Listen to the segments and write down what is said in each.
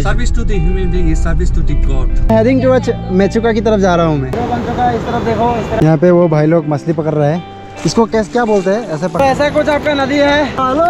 Service to the human being is service to the God. Heading towards Mechuka की तरफ जा रहा हूँ मैं। बन चुका है, इस तरफ देखो, इस तरफ। यहाँ पे वो भाई लोग मछली पकड़ रहे हैं। इसको कैसे क्या बोलते हैं? ऐसा कुछ आपका नदी है। हेलो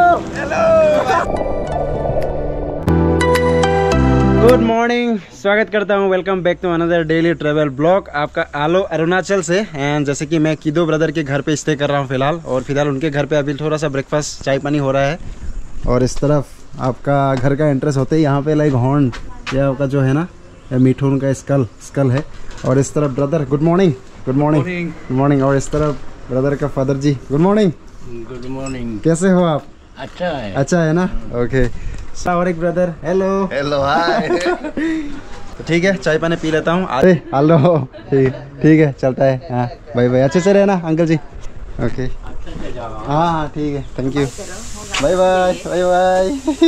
गुड मॉर्निंग, स्वागत करता हूँ। Welcome back to another daily travel blog. आपका आलो अरुणाचल से। एंड जैसे कि मैं किदो ब्रदर के घर पे स्टे कर रहा हूँ फिलहाल, और फिलहाल उनके घर पे अभी थोड़ा सा ब्रेकफास्ट चाय पानी हो रहा है। और इस तरफ आपका घर का एंट्रेंस होते ही यहाँ पे लाइक हॉर्न या आपका जो है ना मिठून का स्कल है। और इस तरफ brother good morning. Good morning. और इस तरफ ब्रदर का फादर जी गुड मॉर्निंग। Good morning. कैसे हो आप? अच्छा है ना? ओके। और एक ब्रदर हेलो हाय। तो ठीक है, चाय पानी पी लेता हूँ। अरे हेलो, ठीक है, चलता है। हाँ बाय बाय, अच्छे से रहना अंकल जी। ओके हाँ ठीक है, thank you, bye bye bye bye.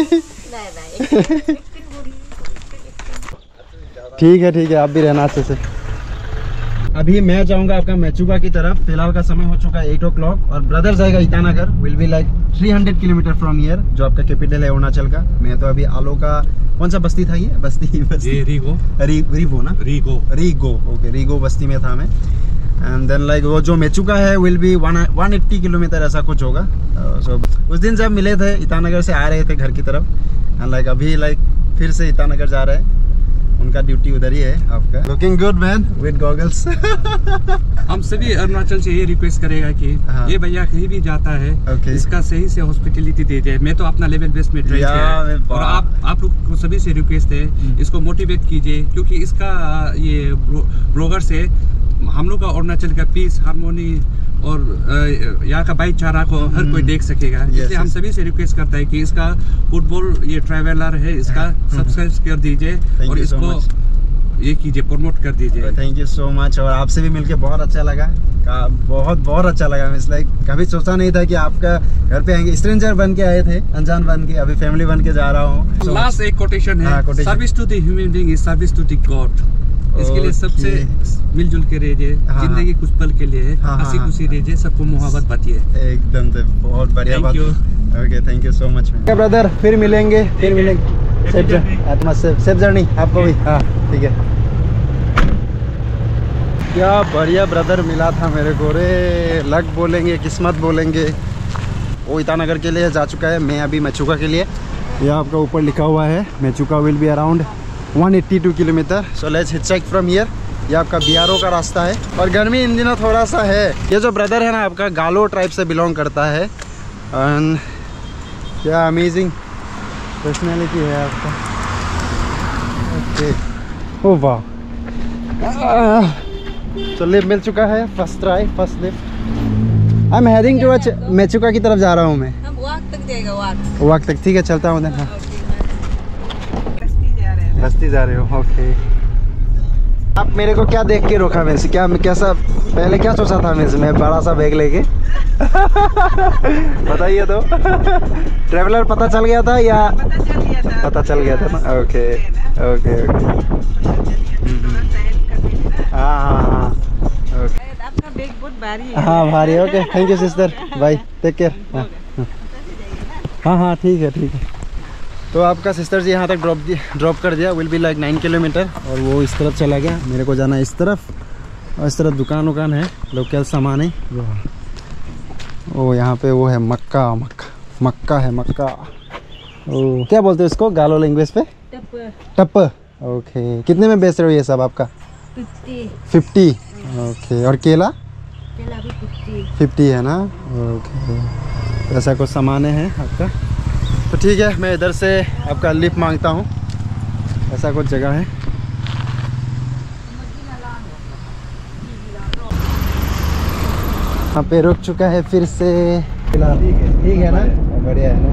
ठीक है, आप भी रहना अच्छे से। अभी मैं जाऊंगा आपका मेचुका की तरफ। फिलहाल का समय हो चुका है 8 o'clock और ब्रदर जाएगा Itanagar. Will be like 300 kilometre from here, जो आपका कैपिटल है अरुणाचल का। मैं तो अभी आलो का कौन सा बस्ती था ये? बस्ती रीगो ना? रीगो ओके, रीगो बस्ती में था मैं। एंड देन लाइक वो जो मेचुका है विल बी 180 किलोमीटर ऐसा कुछ होगा। सो उस दिन जब मिले थे ईटानगर से आ रहे थे घर की तरफ, एंड लाइक अभी लाइक फिर से ईटानगर जा रहे हैं। उनका ड्यूटी उधर ही है आपका। Looking good man with goggles. हम सभी अरुणाचल से ये रिक्वेस्ट करेगा कि ये भैया कहीं भी जाता है इसका सही से हॉस्पिटलिटी दे जाए। मैं तो अपना लेवल बेस्ट में ट्रेन है, और आप लोग को सभी से रिक्वेस्ट है इसको मोटिवेट कीजिए, क्योंकि इसका ये ब्लॉगर से हम लोग का अरुणाचल का पीस, हार्मोनी और यहाँ का भाईचारा को हर कोई देख सकेगा। इसलिए हम सभी से रिक्वेस्ट करता है कि इसका फुटबॉल ये ट्रैवलर है, इसका सब्सक्राइब कर दीजिए और इसको ये कीजिए, प्रमोट कर दीजिए। Thank you so much. और आपसे भी मिलके बहुत अच्छा लगा, बहुत अच्छा लगा। मैं लाइक कभी सोचा नहीं था कि आपका घर पे आएंगे। स्ट्रेंजर बन के आए थे, अनजान बन के, अभी फैमिली बन के जा रहा हूँ। लास्ट एक कोटेशन है, service to the human being is service to the God. इसके लिए सबसे मिलजुल के रहिए, जिंदगी कुछ पल के लिए है, हंसी खुशी रहिए, सबको मोहब्बत बांटिए। एकदम से बहुत बढ़िया बात। Okay thank you so much brother, फिर मिलेंगे। सेफ जर्नी आपको भी। हाँ ठीक है। क्या बढ़िया ब्रदर मिला था मेरे को रे। लक बोलेंगे, किस्मत बोलेंगे। वो ईटानगर के लिए जा चुका है, मैं अभी मेचुका के लिए। यह आपका ऊपर लिखा हुआ है Mechuka will be around 182 kilometre. So let's hitchhike from here. ये आपका बीआरओ का रास्ता है, और गर्मी इन दिनों थोड़ा सा है। ये जो ब्रदर है ना आपका गालो ट्राइब से बिलोंग करता है। एंड क्या अमेजिंग पर्सनैलिटी है आपका। ओके ओ वाह। तो लिफ्ट मिल चुका है, first try, first lift. I am heading towards Mechuka की तरफ जा रहा हूँ मैं। वाक तक जाएगा, वाक तक। ठीक है, चलता हूँ। हाँ बस्ती जा रहे हो, ओके। आप मेरे को क्या देख के रोका मेरे से? कैसा पहले क्या सोचा था मेरे से? मैं बड़ा सा बैग लेके बताइए तो। ट्रैवलर पता चल गया था या? पता चल गया था ना। ओके। हाँ आपका बैग बहुत भारी है। हाँ भारी है। Okay thank you sister, bye, take care. हाँ ठीक है। तो आपका सिस्टर जी यहाँ तक ड्रॉप कर दिया। Will be like 9 kilometre. और वो इस तरफ चला गया, मेरे को जाना है इस तरफ। और इस तरफ दुकान है, लोकल सामान है। ओ यहाँ पे वो है मक्का है मक्का। ओ क्या बोलते हैं इसको गालो लैंग्वेज पे? टप। ओके कितने में बेच रहे हो ये सब आपका? 50। ओके। और केला भी 50 है ना? ओके ऐसा कुछ सामान है आपका। तो ठीक है, मैं इधर से आपका लिफ्ट मांगता हूँ। ऐसा कुछ जगह है। यहाँ पे रुक चुका है फिर से। ठीक है ना? बढ़िया है ना?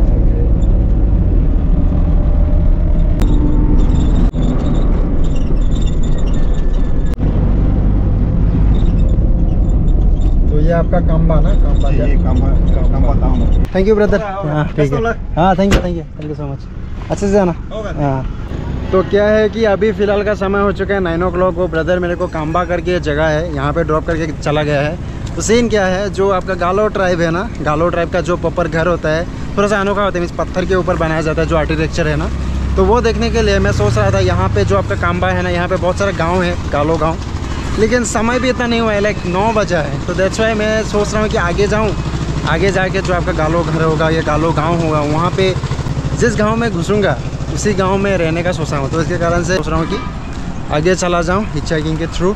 तो ये आपका काम्बा ना? Kamba thank you brother. हाँ ठीक है। हाँ थैंक यू सो मच। अच्छे से जाना। हाँ तो क्या है कि अभी फ़िलहाल का समय हो चुका है 9 o'clock। वो ब्रदर मेरे को काम्बा करके जगह है, यहाँ पे ड्रॉप करके चला गया है। तो सीन क्या है, जो आपका गालो ट्राइब है ना, गालो ट्राइब का जो प्रॉपर घर होता है थोड़ा सा अनोखा होता है। मीन्स पत्थर के ऊपर बनाया जाता है जो आर्किटेक्चर है ना, तो वो देखने के लिए मैं सोच रहा था यहाँ पे जो आपका काम्बा है ना, यहाँ पे बहुत सारा गांव है, गालो गांव, लेकिन समय भी इतना नहीं हुआ है, लाइक 9 बजा है। तो दैट्स वाई मैं सोच रहा हूँ कि आगे जाऊँ, आगे जाके जो आपका गालो घर होगा या गालो गांव होगा, वहाँ पे जिस गांव में घुसूँगा उसी गांव में रहने का सोच रहा हूँ। तो इसके कारण से सोच रहा हूँ कि आगे चला जाऊँ हिचहाइकिंग के थ्रू।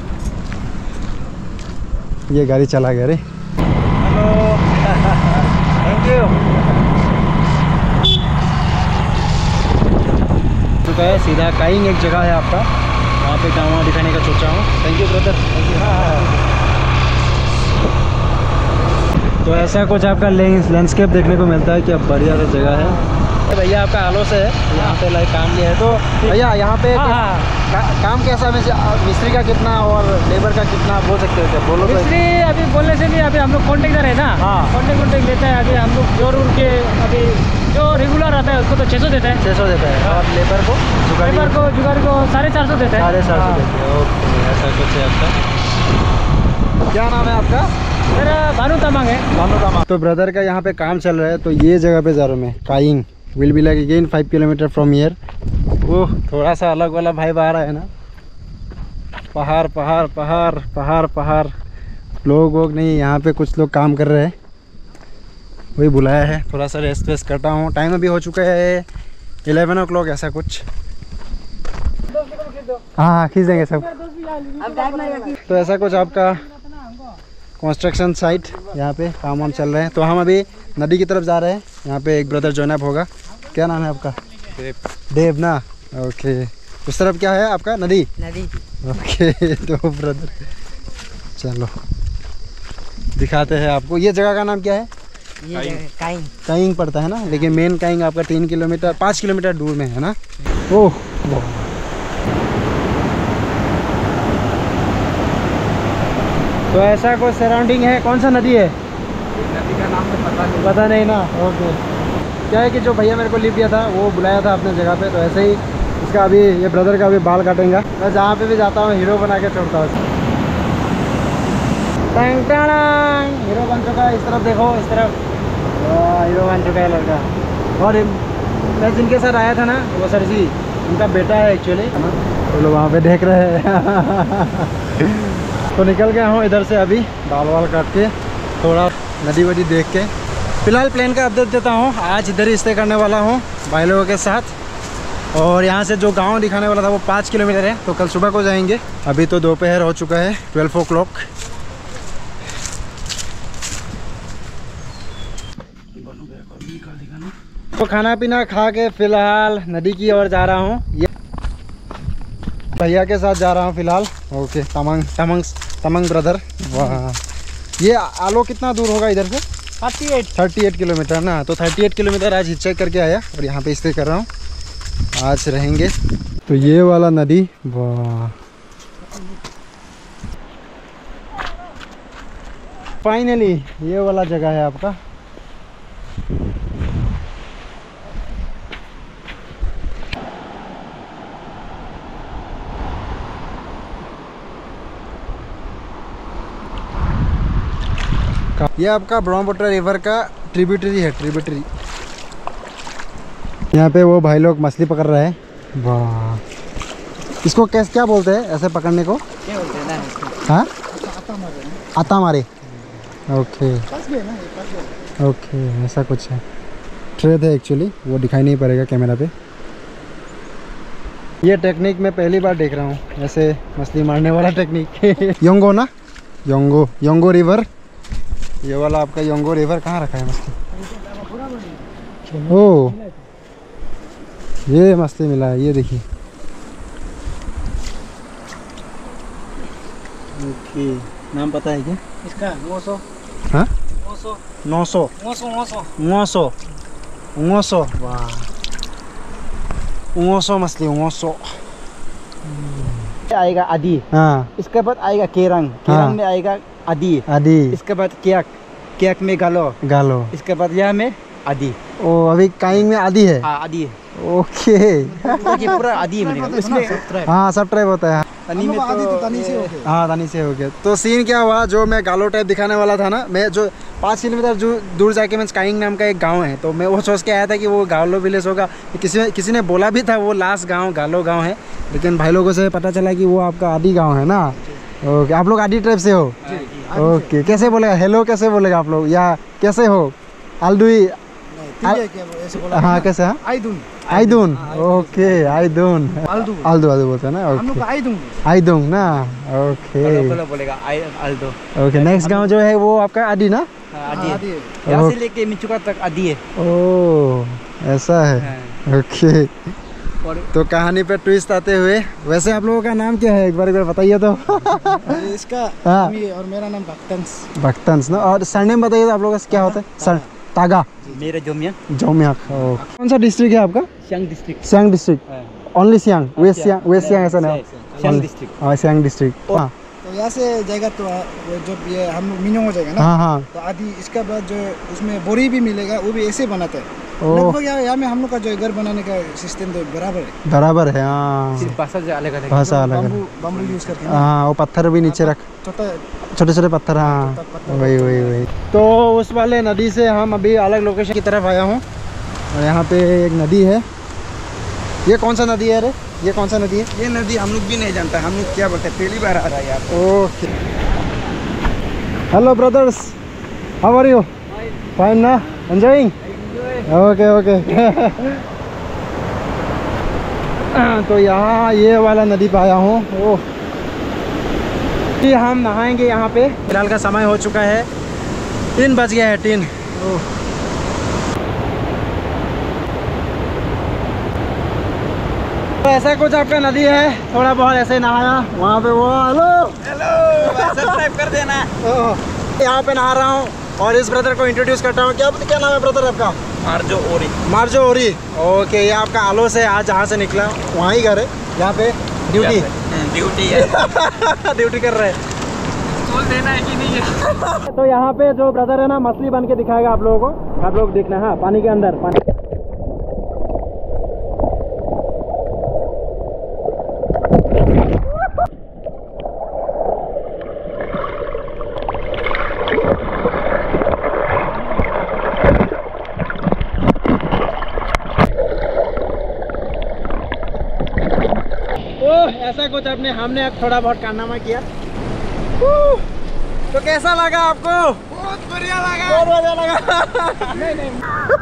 ये गाड़ी चला गया रे। Hello, thank you. चुका है सीधा काइंग एक जगह है आपका, वहाँ पे गाँव दिखाने का सोचा हूँ। Thank you brother, thank you. तो ऐसा कुछ आपका लैंडस्केप देखने को मिलता है कि अब बढ़िया सा जगह है। भैया आपका आलो से है, यहाँ पे लाइक काम लिया है। तो भैया यहाँ पे काम कैसा है, मिस्त्री का कितना और लेबर का कितना आप बोल सकते हो? बोलो। मिस्त्री अभी बोलने से भी अभी हम लोग कॉन्ट्रैक्टर है ना, कॉन्ट्रैक्ट लेता है। अभी हम लोग जोर उड़ के अभी जो रेगुलर आता है उसको तो 600 देता है, 600 देता है। और लेबर को जुगाड़ी को 450 देता है, 450 देते हैं। ओके, ऐसा कुछ है आपका। क्या नाम है आपका? मेरा भानु तमांग है। भानु तमांग। तो ब्रदर का यहाँ पे काम चल रहा है, तो ये जगह पे जा रहा हूँ मैं, Kaying. Will be like again 5 kilometre from here. Oh, थोड़ा सा अलग वाला भाई आ रहा है ना, पहाड़ पहाड़ पहाड़ पहाड़ पहाड़। लोग वोग नहीं, यहाँ पे कुछ लोग काम कर रहे हैं, वही बुलाया है। थोड़ा सा रेस्ट वेस्ट करता हूँ। टाइम अभी हो चुका है 11 o'clock ऐसा कुछ। हाँ, खींच देंगे सब। तो ऐसा कुछ आपका कंस्ट्रक्शन साइट, यहाँ पे काम वाम चल रहे हैं। तो हम अभी नदी की तरफ जा रहे हैं। यहाँ पे एक ब्रदर जॉइन अप होगा। क्या नाम है आपका? देव ना। ओके, उस तरफ क्या है आपका? नदी। ओके, तो ब्रदर चलो दिखाते हैं आपको। ये जगह का नाम क्या है? ये काइंग पड़ता है ना, लेकिन मेन काइंग आपका 5 किलोमीटर दूर में है ना। ओह, तो ऐसा कोई सराउंडिंग है। कौन सा नदी है? नदी का नाम तो पता नहीं ना। ओके, क्या है कि जो भैया मेरे को लिफ्ट दिया था वो बुलाया था अपने जगह पे, तो ऐसे ही इसका अभी ये ब्रदर का अभी बाल काटेंगे। मैं जहाँ पे भी जाता हूँ हीरो बना के छोड़ता हूँ। हीरो बन चुका है। इस तरफ देखो, इस तरफ हीरो बन चुका है लड़का। और मैं जिनके साथ आया था ना, वो सर जी, उनका बेटा है एक्चुअली। वो लोग वहाँ पे देख रहे हैं। तो निकल गया हूँ इधर से अभी, बाल वाल काट के, थोड़ा नदी वदी देख के। फिलहाल प्लान का अपडेट देता हूँ। आज इधर ही स्टे करने वाला हूँ भाई लोगों के साथ। और यहाँ से जो गांव दिखाने वाला था वो 5 किलोमीटर है, तो कल सुबह को जाएंगे। अभी तो दोपहर हो चुका है 12 o'clock। तो खाना पीना खा के फिलहाल नदी की ओर जा रहा हूँ। भैया के साथ जा रहा हूँ फिलहाल। Okay, Tamang brother. वाह, ये आलो कितना दूर होगा इधर से? 38 किलोमीटर ना। तो 38 किलोमीटर आज हिचक करके आया और यहाँ पे स्टे कर रहा हूँ, आज रहेंगे। तो ये वाला नदी, वाह, फाइनली ये वाला जगह है आपका। ये आपका ब्रह्मपुत्र रिवर का ट्रिब्यूटरी है, ट्रिब्यूटरी। यहाँ पे वो भाई लोग मछली पकड़ रहे हैं। वाह, इसको कैसे क्या बोलते हैं ऐसे पकड़ने को? क्या बोलते हैं ना? हाँ, आता मारे। ओके ओके, ऐसा कुछ है। ट्रेड है एक्चुअली, वो दिखाई नहीं पड़ेगा कैमरा पे। ये टेक्निक मैं पहली बार देख रहा हूँ, ऐसे मछली मारने वाला टेक्निक। योंगो ना, योंगो रिवर। ये वाला आपका योंगो रिवर कहाँ रखा है मछली? ओह, ये मछली मिला है, ये देखिए। ओके, नाम पता है क्या इसका? 900। हाँ, 900। वाह, 900 मछली, 900 आएगा आदि। हाँ, इसके बाद आएगा केरंग में आएगा आदि। इसके बाद केक में गालो। इसके बाद यह में आदि। ओ, अभी काइंग में आदि है। आदि है। ओके, ये पूरा आदि है इसमें। हाँ, सब ट्राइब होता है। तनी में तो तनी से हो गया। हाँ तनी से हो गया। तो सीन क्या हुआ, जो मैं गालो टाइप दिखाने वाला था ना, मैं जो 5 किलोमीटर दूर जाके मैं काइंग नाम का एक गांव है, तो मैं वो सोच के आया था कि वो गालो विलेज होगा। किसी ने बोला भी था वो लास्ट गांव गालो गांव है, लेकिन भाई लोगों से पता चला कि वो आपका आदि गांव है ना। ओके, आप लोग आदि ट्राइब से हो? ओके, कैसे बोलेगा हेलो, कैसे बोलेगा आप लोग, या कैसे हो? आलदुई, हाँ कैसे? हाँ आइदुन। ओके आइदुन, आल्दू आल्दू बोलते हैं ना। ओके आइदुंग ना। ओके बोलेगा आल्दो। ओके, नेक्स्ट गांव जो है वो आपका आदि ना? आदि है, यहाँ से लेके मिचुका तक आदि है। ओह ऐसा है। ओके, तो कहानी पे ट्विस्ट आते हुए, वैसे आप लोगों का नाम क्या है एक बार बताइए तो। इसका और मेरा नाम भक्तंस ना। और सरनेम बताइए तो आप लोगों का क्या होता है? सर तागा। मेरा जोमिया। कौन सा डिस्ट्रिक्ट है आपका? Siang district. Siang district only Siang, west Siang ऐसा नहीं? सियांग डिस्ट्रिक्ट। हाँ सियांग डिस्ट्रिक्ट। हाँ तो यहाँ से जाएगा तो जब ये हम मिनोंग हो जाएगा ना। हाँ। तो आदि इसका बाद जो उसमें बोरी भी मिलेगा, वो भी ऐसे बनाते हैं लगभग। यहाँ में हम लोग का जो घर बनाने का सिस्टम तो बराबर है। हाँ सिर्फ भाषा अलग है, भाषा अलग है। बम्बू यूज करते हैं। हाँ वो पत्थर भी नीचे रख, छोटे पत्थर। हाँ वही। तो उस वाले नदी से हम अभी अलग लोकेशन की तरफ आया हूँ, और यहाँ पे एक नदी है। ये कौन सा नदी है रे? ये कौन सा नदी है? ये नदी हम लोग भी नहीं जानता, हम लोग क्या बोलते हैं, पहली बार आ रहा है यार। Okay, hello brothers, how are you? Fine ना? एंजॉयिंग? ओके। तो यहाँ ये वाला नदी पे आया हूँ। ओह, हम नहाएंगे यहाँ पे। फिलहाल का समय हो चुका है 3 बज गया है 3। तो ऐसा कुछ आपका नदी है, थोड़ा बहुत ऐसे नहाया वहाँ पे। वो हेलो सब्सक्राइब कर देना। यहाँ पे नहा रहा हूँ और इस ब्रदर को इंट्रोड्यूस करता हूँ। क्या नाम है ब्रदर आपका? मार्जो ओरी। ओके, ये आपका आलो से आज जहाँ से निकला वहाँ ही घर है, यहाँ पे ड्यूटी है। ड्यूटी कर रहे हैं। बोल देना है कि नहीं है। तो यहाँ पे जो ब्रदर है ना, मछली बन के दिखाएगा आप लोगों को। आप लोग देखना। हाँ पानी के अंदर पानी। ऐसा कुछ हमने थोड़ा बहुत कारनामा किया। तो कैसा लगा आपको? बहुत बढ़िया लगा। नहीं।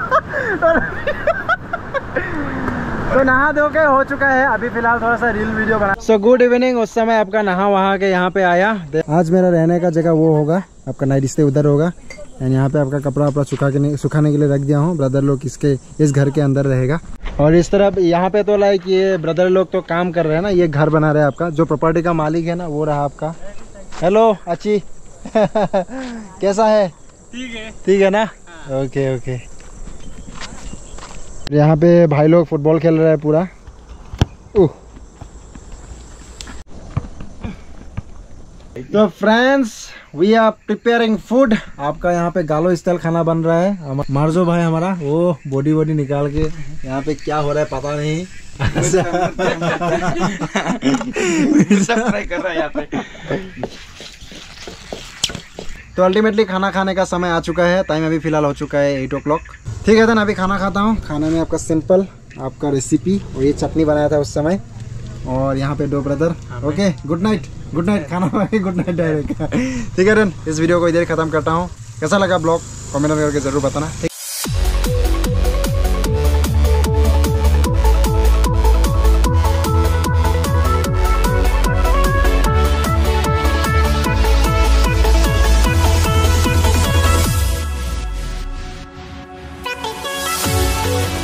तो नहा धो के हो चुका है, अभी फिलहाल थोड़ा सा रील वीडियो बना। So good evening. उस समय आपका नहा वहा के यहाँ पे आया। आज मेरा रहने का जगह वो होगा, आपका नाइट स्टे उधर होगा। एंड यहाँ पे आपका कपड़ा वपड़ा सुखाने के लिए रख दिया हूँ। ब्रदर लोग इस घर के अंदर रहेगा। और इस तरफ यहाँ पे तो लाइक ये ब्रदर लोग तो काम कर रहे हैं ना, ये घर बना रहे हैं। आपका जो प्रॉपर्टी का मालिक है ना, वो रहा आपका। हेलो अच्छी। कैसा है? ठीक है ना। ओके। यहाँ पे भाई लोग फुटबॉल खेल रहे हैं पूरा। तो friends, we are preparing food. आपका यहाँ पे गालो स्टाइल खाना बन रहा है। मार्जो भाई हमारा वो बॉडी निकाल के यहाँ पे क्या हो रहा है पता नहीं। सब ट्राई कर रहा है यहाँ पे। तो अल्टीमेटली खाना खाने का समय आ चुका है। टाइम अभी फिलहाल हो चुका है 8 o'clock। ठीक है, तो अभी खाना खाता हूँ। खाने में आपका सिंपल आपका रेसिपी और ये चटनी बनाया था उस समय। और यहाँ पे 2 ब्रदर। ओके, गुड नाइट खाना गुड नाइट डायरेक्ट। ठीक है रन, इस वीडियो को इधर खत्म करता हूँ। कैसा लगा ब्लॉग कमेंट में करके जरूर बताना। Thank you.